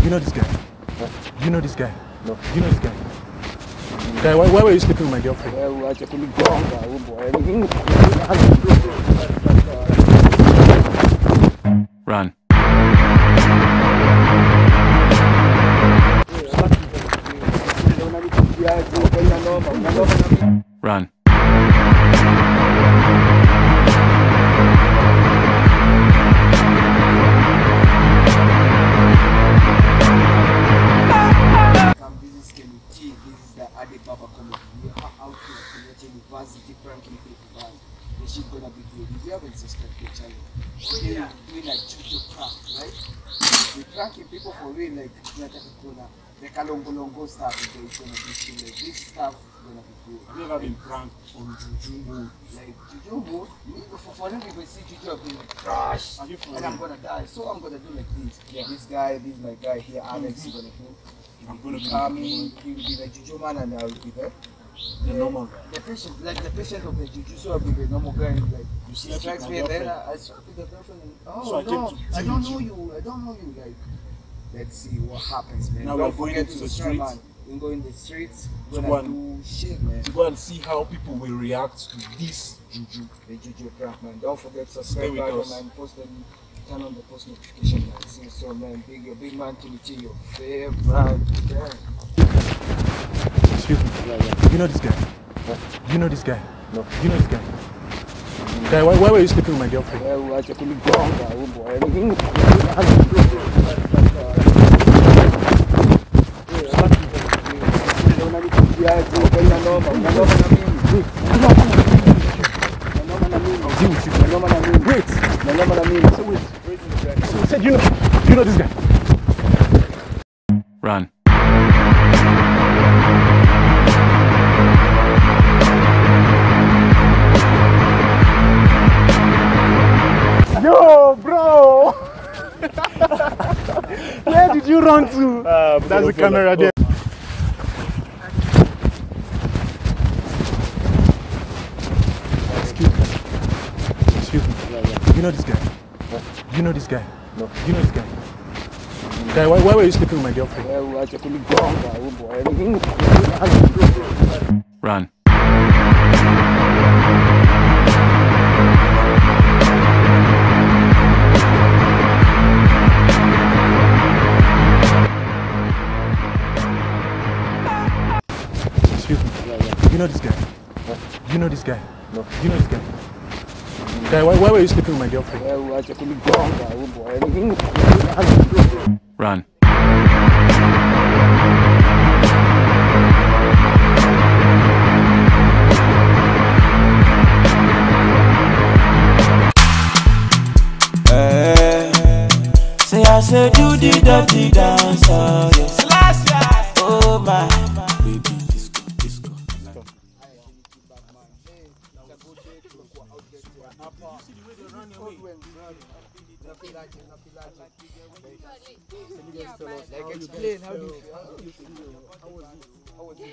you know this guy? Huh? You know this guy? No. You know this guy? Guy, why were you sleeping with my girlfriend? Run. Run. This is the Adebaba comedy. We are out here at Kenyatta University pranking people. The shit gonna be good. If you haven't subscribed to the channel, we're doing a Juju prank, right? We're pranking people for real, like like a longo stuff. It's gonna be chill. Like this stuff is gonna be good. I've never been pranked on Juju mode. Like Juju mode, for them people see Juju, I'll be like, gosh, and I'm gonna die. So I'm gonna do like this. Yeah. This is my guy here, Alex. Is gonna do. I'm gonna be coming, he will be the Juju man and I will be the normal guy. The patient of the Juju, so I'll be the normal guy. Like you see, strikes me, then I strike with the girlfriend. Oh so no, I don't know you. I don't know you. Like, let's see what happens, man. Now don't we're going into the streets. Man. We go in the streets. To gonna do shit, man. To go and see how people will react to this Juju. The Juju prank, man. Don't forget to subscribe, man. Post them. Turn on the post notification, man. See, so man, big man Kenyatta, your favorite guy. Excuse me. You know this guy? Huh? You know this guy? No. You know this guy? Guy, why were you sleeping with my girlfriend? Wait. So you said you know this guy? Run. Yo, bro! Where did you run to? That's the camera there. Excuse me. You know this guy? Huh? You know this guy? No. You know this guy? Guy, why were you sleeping with my girlfriend? Run. Excuse me. You know this guy? Huh? You know this guy? No. You know this guy? Guy, why were you sleeping with my girlfriend? Run. Say I said do the dirty dance, oh yes. Oh my baby, disco. Like explain, how do you feel? How was it?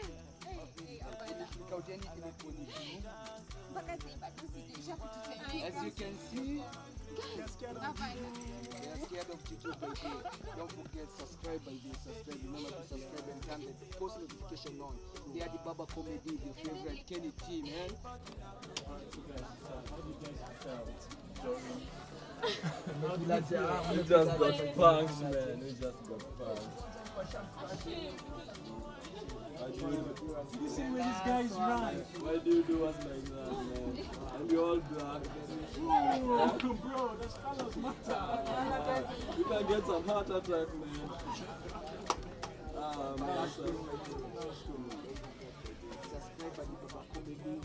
As you can see, they are scared of Juju. Don't forget, subscribe by this. Remember to subscribe and turn the post notification on. The Adebaba comedy, your favorite Kenny team, man. We just got punked, man. We just got punked. You see where this guy is right? Why do you do us like that, man? And we all black. Bro, those colors matter. You can get some heart attack, man. Man. Subscribe by Adebaba comedy.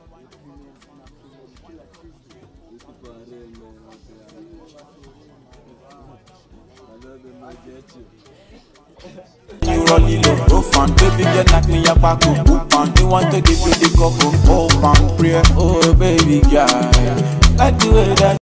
These people are real, man. I know they might get you. You rolling low, go fun, baby, get knock me your back up, poop on. You want to give you the cup of hope and prayer, oh baby girl. Like the way that